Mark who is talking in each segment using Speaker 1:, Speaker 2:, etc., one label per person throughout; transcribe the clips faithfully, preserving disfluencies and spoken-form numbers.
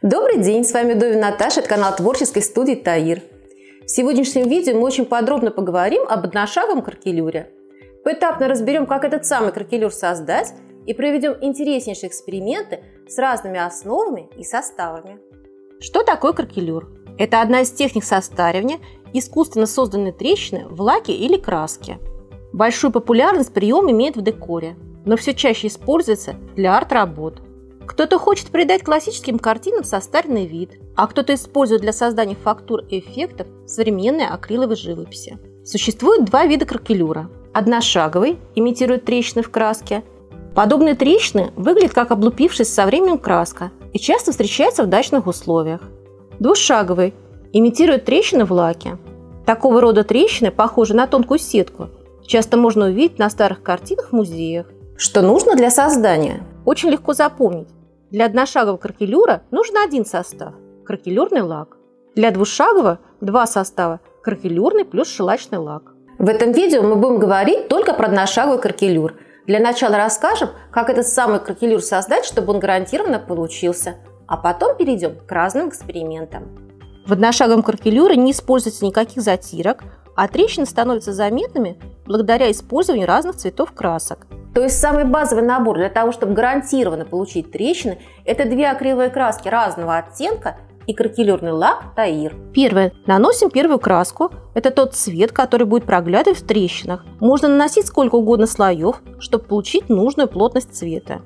Speaker 1: Добрый день, с вами Довин Наташа, это канал творческой студии Таир. В сегодняшнем видео мы очень подробно поговорим об одношаговом кракелюре. Поэтапно разберем, как этот самый кракелюр создать, и проведем интереснейшие эксперименты с разными основами и составами. Что такое кракелюр? Это одна из техник состаривания искусственно созданной трещины в лаке или краске. Большую популярность прием имеет в декоре, но все чаще используется для арт-работ. Кто-то хочет придать классическим картинам состаренный вид, а кто-то использует для создания фактур и эффектов современной акриловой живописи. Существует два вида кракелюра. Одношаговый имитирует трещины в краске. Подобные трещины выглядят как облупившаяся со временем краска и часто встречаются в дачных условиях. Двушаговый имитирует трещины в лаке. Такого рода трещины похожи на тонкую сетку. Часто можно увидеть на старых картинах в музеях. Что нужно для создания? Очень легко запомнить. Для одношагового кракелюра нужен один состав – кракелюрный лак. Для двушагового – два состава – кракелюрный плюс шелачный лак. В этом видео мы будем говорить только про одношаговый кракелюр. Для начала расскажем, как этот самый кракелюр создать, чтобы он гарантированно получился. А потом перейдем к разным экспериментам. В одношаговом кракелюре не используется никаких затирок, а трещины становятся заметными благодаря использованию разных цветов красок. То есть самый базовый набор для того, чтобы гарантированно получить трещины, это две акриловые краски разного оттенка и кракелюрный лак Таир. Первое. Наносим первую краску. Это тот цвет, который будет проглядывать в трещинах. Можно наносить сколько угодно слоев, чтобы получить нужную плотность цвета.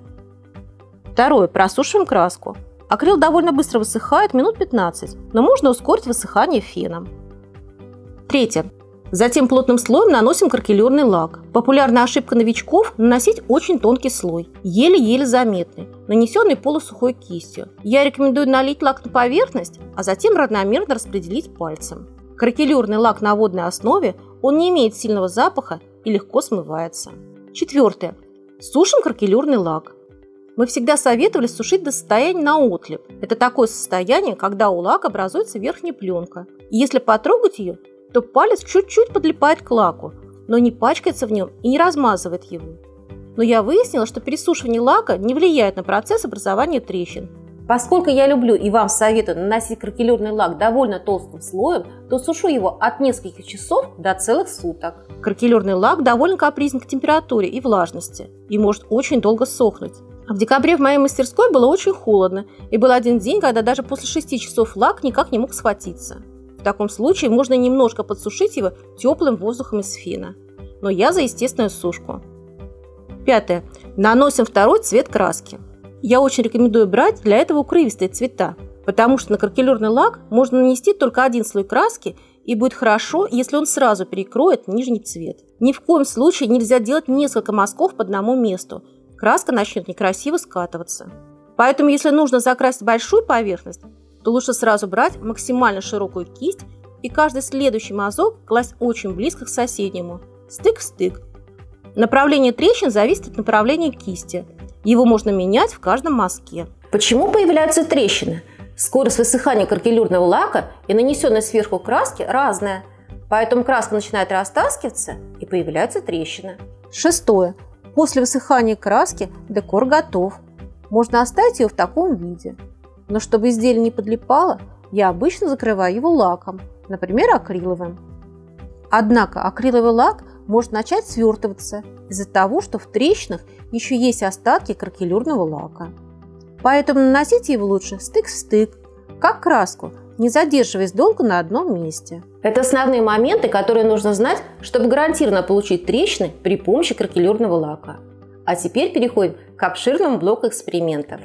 Speaker 1: Второе. Просушиваем краску. Акрил довольно быстро высыхает, минут пятнадцать, но можно ускорить высыхание феном. Третье. Затем плотным слоем наносим кракелюрный лак. Популярная ошибка новичков – наносить очень тонкий слой, еле-еле заметный, нанесенный полусухой кистью. Я рекомендую налить лак на поверхность, а затем равномерно распределить пальцем. Кракелюрный лак на водной основе, он не имеет сильного запаха и легко смывается. Четвертое. Сушим кракелюрный лак. Мы всегда советовали сушить до состояния на отлип. Это такое состояние, когда у лака образуется верхняя пленка. И если потрогать ее, то палец чуть-чуть подлипает к лаку, но не пачкается в нем и не размазывает его. Но я выяснила, что пересушивание лака не влияет на процесс образования трещин. Поскольку я люблю и вам советую наносить кракелюрный лак довольно толстым слоем, то сушу его от нескольких часов до целых суток. Кракелюрный лак довольно капризен к температуре и влажности и может очень долго сохнуть. В декабре в моей мастерской было очень холодно, и был один день, когда даже после шести часов лак никак не мог схватиться. В таком случае можно немножко подсушить его теплым воздухом из фена. Но я за естественную сушку. Пятое. Наносим второй цвет краски. Я очень рекомендую брать для этого укрывистые цвета, потому что на кракелюрный лак можно нанести только один слой краски, и будет хорошо, если он сразу перекроет нижний цвет. Ни в коем случае нельзя делать несколько мазков по одному месту. Краска начнет некрасиво скатываться. Поэтому, если нужно закрасить большую поверхность, то лучше сразу брать максимально широкую кисть и каждый следующий мазок класть очень близко к соседнему, стык в стык. Направление трещин зависит от направления кисти. Его можно менять в каждом мазке. Почему появляются трещины? Скорость высыхания кракелюрного лака и нанесенной сверху краски разная, поэтому краска начинает растаскиваться и появляются трещины. Шестое. После высыхания краски декор готов. Можно оставить ее в таком виде. Но чтобы изделие не подлипало, я обычно закрываю его лаком, например, акриловым. Однако акриловый лак может начать свертываться из-за того, что в трещинах еще есть остатки кракелюрного лака. Поэтому наносите его лучше стык в стык, как краску, не задерживаясь долго на одном месте. Это основные моменты, которые нужно знать, чтобы гарантированно получить трещины при помощи кракелюрного лака. А теперь переходим к обширному блоку экспериментов.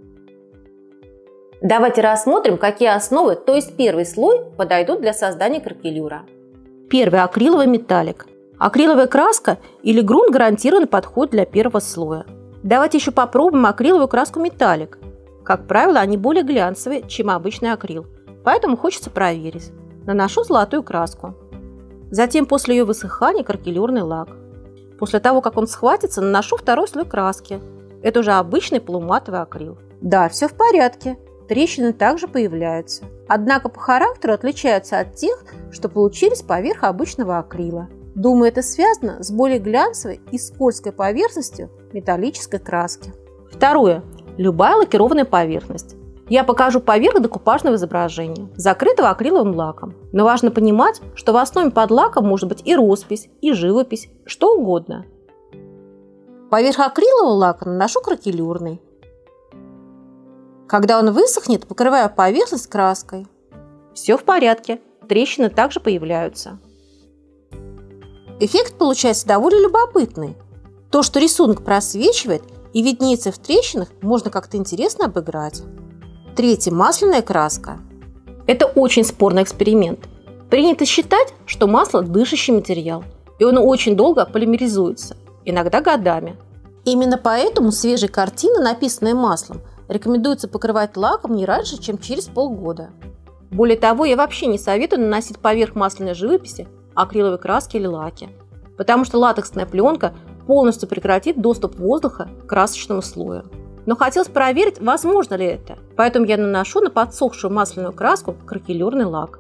Speaker 1: Давайте рассмотрим, какие основы, то есть первый слой, подойдут для создания кракелюра. Первый – акриловый металлик. Акриловая краска или грунт гарантированно подходит для первого слоя. Давайте еще попробуем акриловую краску металлик. Как правило, они более глянцевые, чем обычный акрил, поэтому хочется проверить. Наношу золотую краску. Затем после ее высыхания кракелюрный лак. После того, как он схватится, наношу второй слой краски. Это уже обычный полуматовый акрил. Да, все в порядке. Трещины также появляются. Однако по характеру отличаются от тех, что получились поверх обычного акрила. Думаю, это связано с более глянцевой и скользкой поверхностью металлической краски. Второе. Любая лакированная поверхность. Я покажу поверх декупажного изображения, закрытого акриловым лаком. Но важно понимать, что в основе под лаком может быть и роспись, и живопись, что угодно. Поверх акрилового лака наношу кракелюрный. Когда он высохнет, покрываю поверхность краской. Все в порядке, трещины также появляются. Эффект получается довольно любопытный. То, что рисунок просвечивает и виднеется в трещинах, можно как-то интересно обыграть. Третье. Масляная краска. Это очень спорный эксперимент. Принято считать, что масло – дышащий материал, и он очень долго полимеризуется, иногда годами. Именно поэтому свежие картины, написанные маслом, рекомендуется покрывать лаком не раньше, чем через полгода. Более того, я вообще не советую наносить поверх масляной живописи акриловой краски или лаки, потому что латексная пленка полностью прекратит доступ воздуха к красочному слою. Но хотелось проверить, возможно ли это, поэтому я наношу на подсохшую масляную краску кракелюрный лак.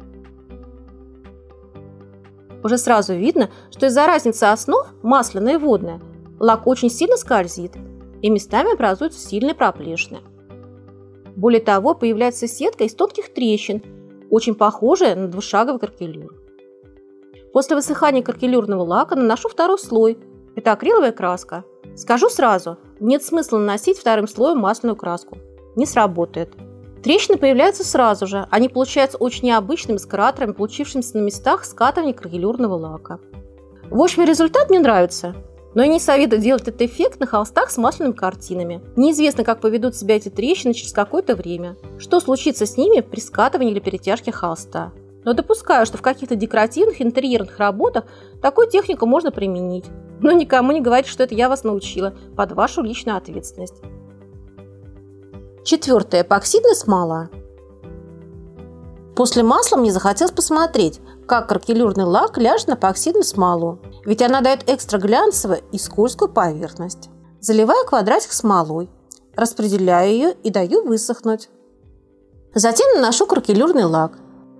Speaker 1: Уже сразу видно, что из-за разницы основ, масляная и водная, лак очень сильно скользит, и местами образуются сильные проплешины. Более того, появляется сетка из тонких трещин, очень похожая на двушаговый кракелюр. После высыхания кракелюрного лака наношу второй слой. Это акриловая краска. Скажу сразу, нет смысла наносить вторым слоем масляную краску. Не сработает. Трещины появляются сразу же. Они получаются очень необычными, с кратерами, получившимися на местах скатывания кракелюрного лака. В общем, результат мне нравится. Но я не советую делать этот эффект на холстах с масляными картинами. Неизвестно, как поведут себя эти трещины через какое-то время. Что случится с ними при скатывании или перетяжке холста. Но допускаю, что в каких-то декоративных интерьерных работах такую технику можно применить. Но никому не говорите, что это я вас научила, под вашу личную ответственность. Четвертое. Эпоксидная смола. После масла мне захотелось посмотреть, как кракелюрный лак ляжет на эпоксидную смолу, ведь она дает экстра глянцевую и скользкую поверхность. Заливаю квадратик смолой, распределяю ее и даю высохнуть. Затем наношу кракелюрный лак.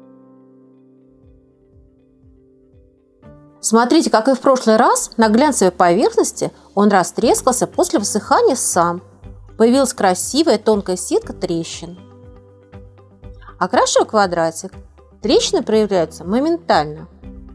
Speaker 1: Смотрите, как и в прошлый раз, на глянцевой поверхности он растрескался после высыхания сам. Появилась красивая тонкая сетка трещин. Окрашиваю квадратик. Трещины проявляются моментально.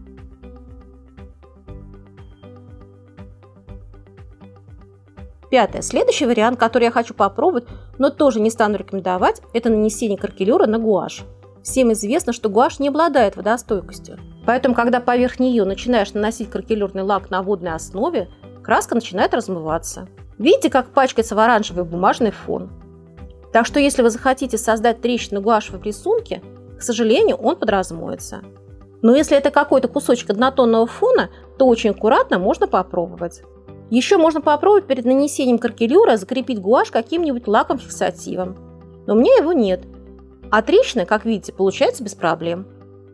Speaker 1: Пятое. Следующий вариант, который я хочу попробовать, но тоже не стану рекомендовать, это нанесение кракелюра на гуашь. Всем известно, что гуашь не обладает водостойкостью. Поэтому, когда поверх нее начинаешь наносить кракелюрный лак на водной основе, краска начинает размываться. Видите, как пачкается в оранжевый бумажный фон? Так что, если вы захотите создать трещины гуашевом рисунке, к сожалению, он подразмоется. Но если это какой-то кусочек однотонного фона, то очень аккуратно можно попробовать. Еще можно попробовать перед нанесением кракелюра закрепить гуашь каким-нибудь лаком-фиксативом. Но у меня его нет. А трещины, как видите, получаются без проблем.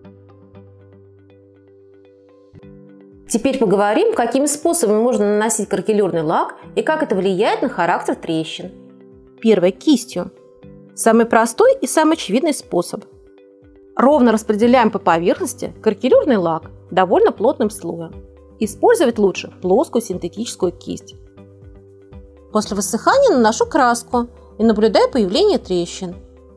Speaker 1: Теперь поговорим, какими способами можно наносить кракелюрный лак и как это влияет на характер трещин. Первое. Кистью. Самый простой и самый очевидный способ. Ровно распределяем по поверхности кракелюрный лак довольно плотным слоем. Использовать лучше плоскую синтетическую кисть. После высыхания наношу краску и наблюдаю появление трещин.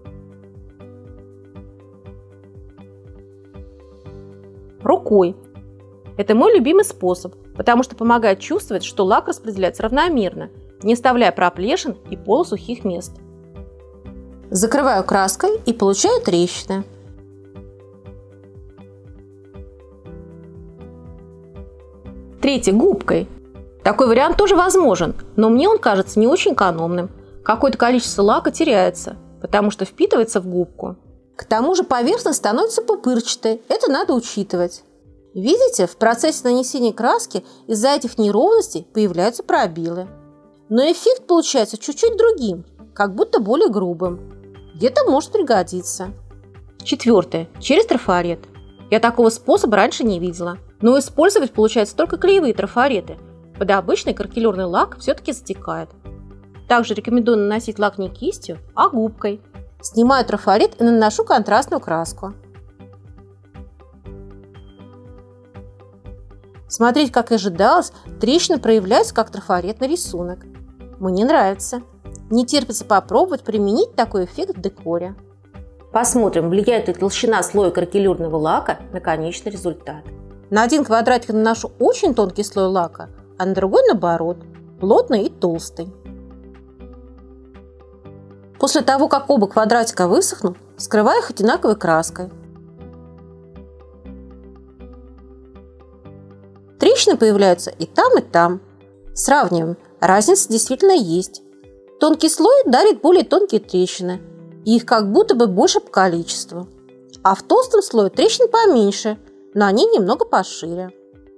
Speaker 1: Рукой. Это мой любимый способ, потому что помогает чувствовать, что лак распределяется равномерно, не оставляя проплешин и полусухих мест. Закрываю краской и получаю трещины. Третье. Губкой. Такой вариант тоже возможен, но мне он кажется не очень экономным. Какое-то количество лака теряется, потому что впитывается в губку. К тому же поверхность становится пупырчатой, это надо учитывать. Видите, в процессе нанесения краски из-за этих неровностей появляются пробелы. Но эффект получается чуть-чуть другим, как будто более грубым. Где-то может пригодиться. Четвертое. Через трафарет. Я такого способа раньше не видела. Но использовать получается только клеевые трафареты. Под обычный кракелюрный лак все-таки затекает. Также рекомендую наносить лак не кистью, а губкой. Снимаю трафарет и наношу контрастную краску. Смотреть, как и ожидалось, трещины проявляются как трафаретный рисунок. Мне нравится. Не терпится попробовать применить такой эффект в декоре. Посмотрим, влияет ли толщина слоя кракелюрного лака на конечный результат. На один квадратик наношу очень тонкий слой лака, а на другой наоборот, плотный и толстый. После того, как оба квадратика высохнут, скрываю их одинаковой краской. Трещины появляются и там, и там. Сравниваем. Разница действительно есть. Тонкий слой дарит более тонкие трещины, и их как будто бы больше по количеству. А в толстом слое трещин поменьше, но они немного пошире.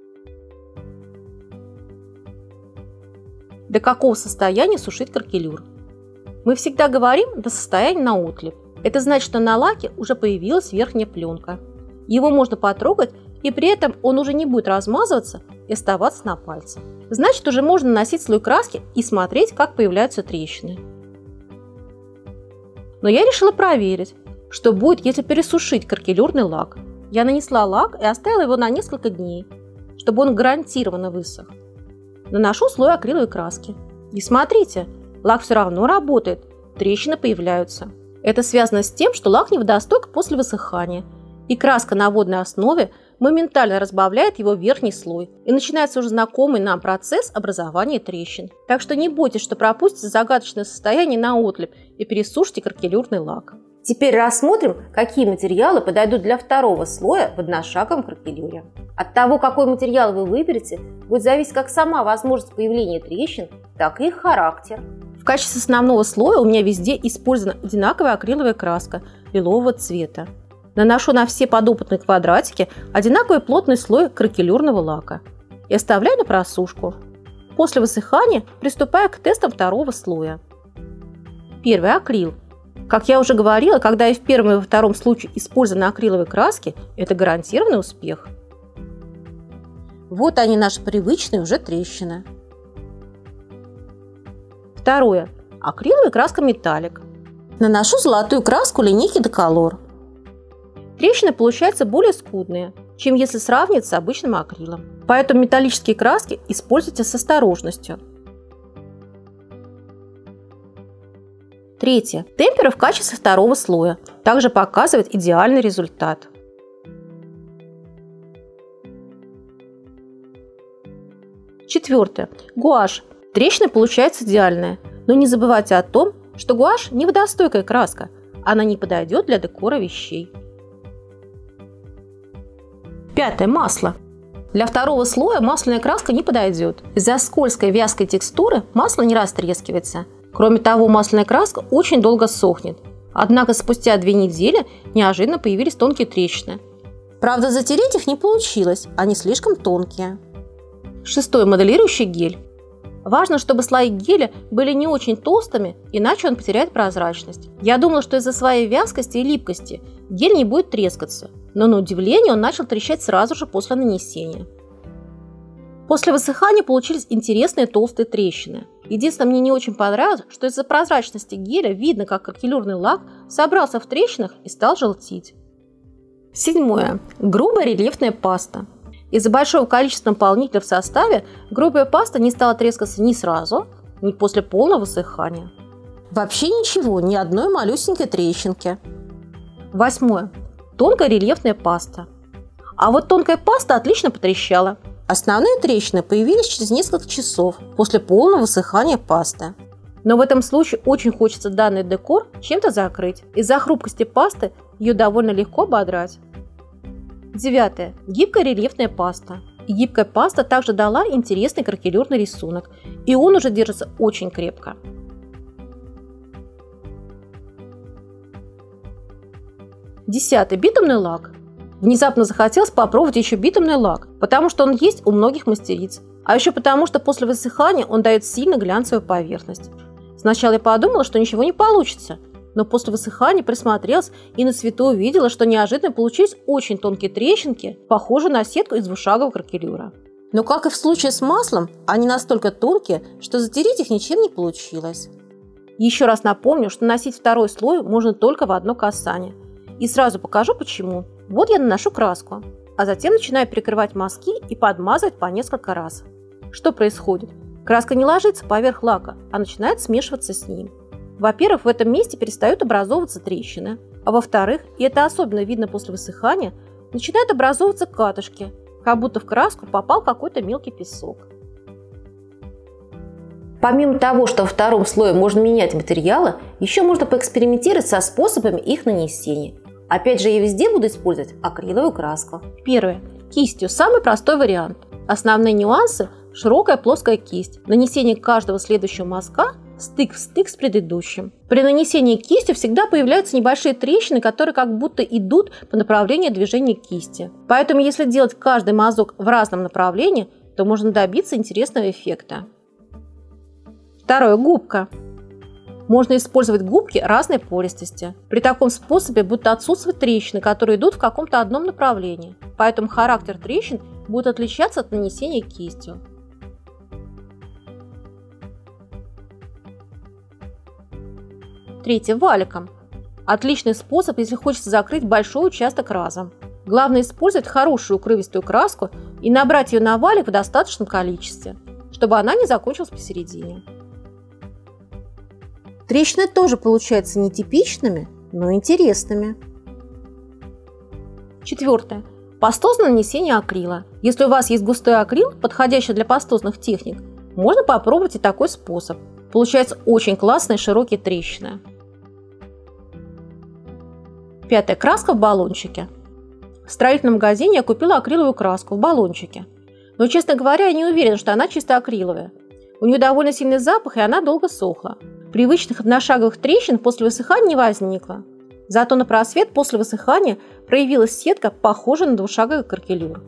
Speaker 1: До какого состояния сушить кракелюр? Мы всегда говорим до состояния на отлип. Это значит, что на лаке уже появилась верхняя пленка. Его можно потрогать, и при этом он уже не будет размазываться и оставаться на пальце. Значит, уже можно наносить слой краски и смотреть, как появляются трещины. Но я решила проверить, что будет, если пересушить кракелюрный лак. Я нанесла лак и оставила его на несколько дней, чтобы он гарантированно высох. Наношу слой акриловой краски. И смотрите, лак все равно работает, трещины появляются. Это связано с тем, что лак не водостойк после высыхания, и краска на водной основе моментально разбавляет его верхний слой, и начинается уже знакомый нам процесс образования трещин. Так что не бойтесь, что пропустите загадочное состояние на отлип и пересушите кракелюрный лак. Теперь рассмотрим, какие материалы подойдут для второго слоя в одношаговом кракелюре. От того, какой материал вы выберете, будет зависеть как сама возможность появления трещин, так и их характер. В качестве основного слоя у меня везде использована одинаковая акриловая краска лилового цвета. Наношу на все подопытные квадратики одинаковый плотный слой кракелюрного лака и оставляю на просушку. После высыхания приступаю к тестам второго слоя. Первый – акрил. Как я уже говорила, когда и в первом и во втором случае использованы акриловые краски, это гарантированный успех. Вот они, наши привычные уже трещины. Второе. Акриловая краска металлик. Наношу золотую краску линейки Decolor. Трещины получаются более скудные, чем если сравнивать с обычным акрилом. Поэтому металлические краски используйте с осторожностью. Третье. Темпера в качестве второго слоя. Также показывает идеальный результат. Четвертое. Гуашь. Трещина получается идеальная. Но не забывайте о том, что гуашь не водостойкая краска. Она не подойдет для декора вещей. Пятое. Масло. Для второго слоя масляная краска не подойдет. Из-за скользкой вязкой текстуры масло не растрескивается. Кроме того, масляная краска очень долго сохнет. Однако спустя две недели неожиданно появились тонкие трещины. Правда, затереть их не получилось, они слишком тонкие. Шестое. Моделирующий гель. Важно, чтобы слои геля были не очень толстыми, иначе он потеряет прозрачность. Я думала, что из-за своей вязкости и липкости гель не будет трескаться, но на удивление он начал трещать сразу же после нанесения. После высыхания получились интересные толстые трещины. Единственное, мне не очень понравилось, что из-за прозрачности геля видно, как кракелюрный лак собрался в трещинах и стал желтеть. Седьмое. Грубая рельефная паста. Из-за большого количества наполнителя в составе грубая паста не стала трескаться ни сразу, ни после полного высыхания. Вообще ничего, ни одной малюсенькой трещинки. Восьмое. Тонкая рельефная паста. А вот тонкая паста отлично потрещала. Основные трещины появились через несколько часов после полного высыхания пасты. Но в этом случае очень хочется данный декор чем-то закрыть. Из-за хрупкости пасты ее довольно легко ободрать. Девятое. Гибкая рельефная паста. И гибкая паста также дала интересный кракелюрный рисунок, и он уже держится очень крепко. Десятый. Битумный лак. Внезапно захотелось попробовать еще битумный лак, потому что он есть у многих мастериц. А еще потому, что после высыхания он дает сильно глянцевую поверхность. Сначала я подумала, что ничего не получится, но после высыхания присмотрелась и на свету увидела, что неожиданно получились очень тонкие трещинки, похожие на сетку из двушагового кракелюра. Но, как и в случае с маслом, они настолько тонкие, что затереть их ничем не получилось. Еще раз напомню, что наносить второй слой можно только в одно касание. И сразу покажу почему. Вот я наношу краску, а затем начинаю прикрывать мазки и подмазывать по несколько раз. Что происходит? Краска не ложится поверх лака, а начинает смешиваться с ним. Во-первых, в этом месте перестают образовываться трещины, а во-вторых, и это особенно видно после высыхания, начинают образовываться катышки, как будто в краску попал какой-то мелкий песок. Помимо того, что во втором слое можно менять материалы, еще можно поэкспериментировать со способами их нанесения. Опять же, я везде буду использовать акриловую краску. Первое. Кистью самый простой вариант. Основные нюансы – широкая плоская кисть, нанесение каждого следующего мазка стык в стык с предыдущим. При нанесении кистью всегда появляются небольшие трещины, которые как будто идут по направлению движения кисти. Поэтому если делать каждый мазок в разном направлении, то можно добиться интересного эффекта. Второе. Губка. Можно использовать губки разной пористости. При таком способе будут отсутствовать трещины, которые идут в каком-то одном направлении. Поэтому характер трещин будет отличаться от нанесения кистью. Третье. Валиком. Отличный способ, если хочется закрыть большой участок разом. Главное использовать хорошую укрывистую краску и набрать ее на валик в достаточном количестве, чтобы она не закончилась посередине. Трещины тоже получаются нетипичными, но интересными. Четвертое. Пастозное нанесение акрила. Если у вас есть густой акрил, подходящий для пастозных техник, можно попробовать и такой способ. Получаются очень классные широкие трещины. Пятое. Краска в баллончике. В строительном магазине я купила акриловую краску в баллончике. Но, честно говоря, я не уверена, что она чисто акриловая. У нее довольно сильный запах, и она долго сохла. Привычных одношаговых трещин после высыхания не возникло. Зато на просвет после высыхания проявилась сетка, похожая на двушаговый кракелюр.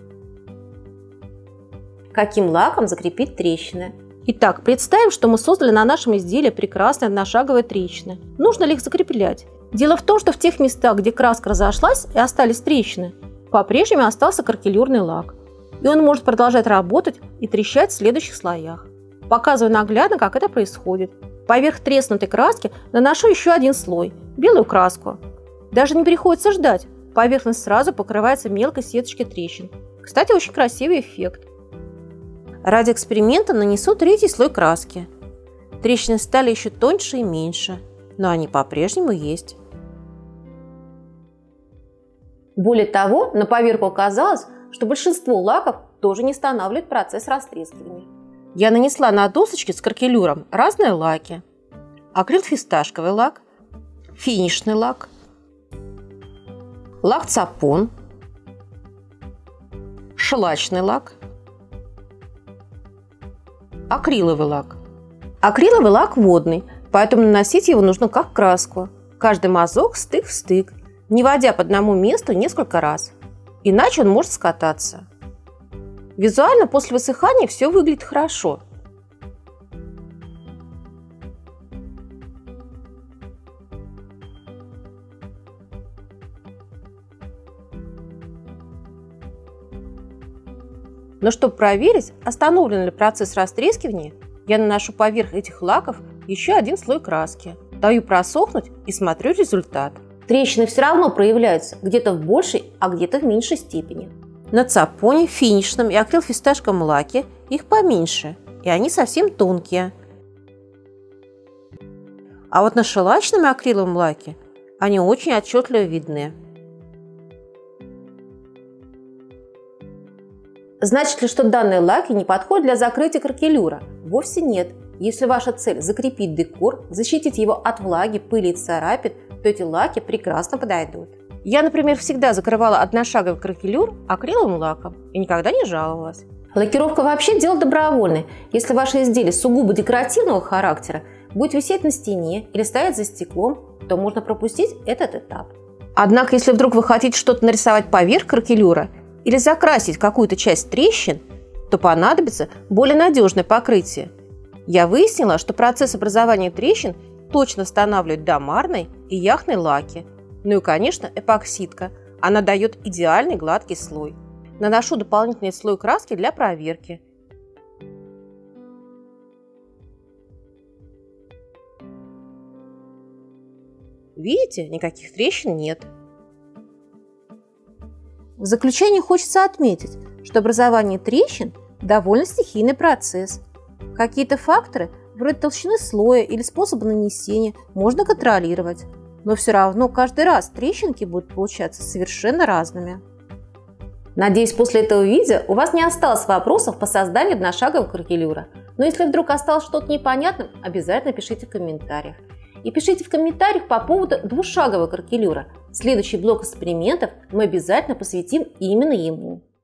Speaker 1: Каким лаком закрепить трещины? Итак, представим, что мы создали на нашем изделии прекрасные одношаговые трещины. Нужно ли их закреплять? Дело в том, что в тех местах, где краска разошлась и остались трещины, по-прежнему остался кракелюрный лак. И он может продолжать работать и трещать в следующих слоях. Показываю наглядно, как это происходит. Поверх треснутой краски наношу еще один слой – белую краску. Даже не приходится ждать, поверхность сразу покрывается мелкой сеточкой трещин. Кстати, очень красивый эффект. Ради эксперимента нанесу третий слой краски. Трещины стали еще тоньше и меньше, но они по-прежнему есть. Более того, на поверку оказалось, что большинство лаков тоже не останавливает процесс растрескивания. Я нанесла на досочки с кракелюром разные лаки. Акрил-фисташковый лак, финишный лак, лак-цапон, шлачный лак, акриловый лак. Акриловый лак водный, поэтому наносить его нужно как краску. Каждый мазок стык в стык, не вводя по одному месту несколько раз. Иначе он может скататься. Визуально после высыхания все выглядит хорошо. Но чтобы проверить, остановлен ли процесс растрескивания, я наношу поверх этих лаков еще один слой краски, даю просохнуть и смотрю результат. Трещины все равно проявляются где-то в большей, а где-то в меньшей степени. На цапоне, финишном и акрил-фисташковом лаке их поменьше, и они совсем тонкие. А вот на шелачном и акриловом лаке они очень отчетливо видны. Значит ли, что данные лаки не подходят для закрытия кракелюра? Вовсе нет. Если ваша цель закрепить декор, защитить его от влаги, пыли и царапин, то эти лаки прекрасно подойдут. Я, например, всегда закрывала одношаговый кракелюр акриловым лаком и никогда не жаловалась. Лакировка вообще дело добровольное. Если ваше изделие сугубо декоративного характера будет висеть на стене или стоять за стеклом, то можно пропустить этот этап. Однако, если вдруг вы хотите что-то нарисовать поверх кракелюра или закрасить какую-то часть трещин, то понадобится более надежное покрытие. Я выяснила, что процесс образования трещин точно останавливают домарной и яхтной лаки. Ну и, конечно, эпоксидка. Она дает идеальный гладкий слой. Наношу дополнительный слой краски для проверки. Видите, никаких трещин нет. В заключение хочется отметить, что образование трещин – довольно стихийный процесс. Какие-то факторы вроде толщины слоя или способа нанесения, можно контролировать. Но все равно каждый раз трещинки будут получаться совершенно разными. Надеюсь, после этого видео у вас не осталось вопросов по созданию одношагового кракелюра. Но если вдруг осталось что-то непонятным, обязательно пишите в комментариях. И пишите в комментариях по поводу двушагового кракелюра. Следующий блок экспериментов мы обязательно посвятим именно ему.